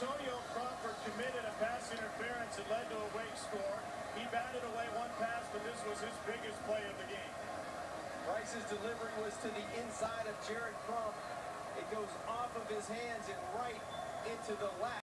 Antonio Crawford committed a pass interference that led to a Wake score. He batted away one pass, but this was his biggest play of the game. Rice's delivery was to the inside of Jared Crump. It goes off of his hands and right into the lap.